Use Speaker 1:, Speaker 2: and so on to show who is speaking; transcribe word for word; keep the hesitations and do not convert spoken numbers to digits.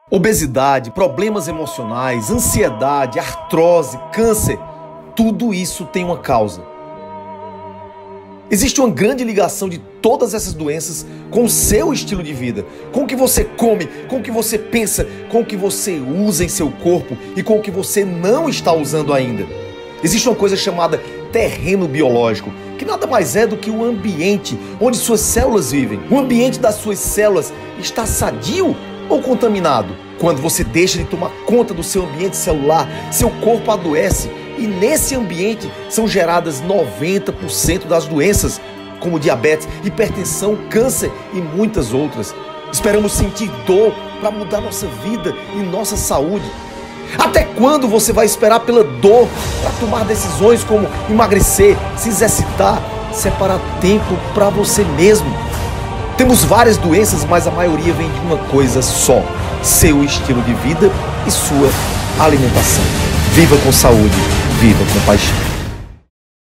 Speaker 1: Obesidade, problemas emocionais, ansiedade, artrose, câncer, tudo isso tem uma causa. Existe uma grande ligação de todas essas doenças com o seu estilo de vida, com o que você come, com o que você pensa, com o que você usa em seu corpo e com o que você não está usando ainda. Existe uma coisa chamada terreno biológico, que nada mais é do que o ambiente onde suas células vivem. O ambiente das suas células está sadio ou contaminado? Quando você deixa de tomar conta do seu ambiente celular, seu corpo adoece e nesse ambiente são geradas noventa por cento das doenças, como diabetes, hipertensão, câncer e muitas outras. Esperamos sentir dor para mudar nossa vida e nossa saúde. Até quando você vai esperar pela dor para tomar decisões como emagrecer, se exercitar, separar tempo para você mesmo? Temos várias doenças, mas a maioria vem de uma coisa só: seu estilo de vida e sua alimentação. Viva com saúde, viva com paixão.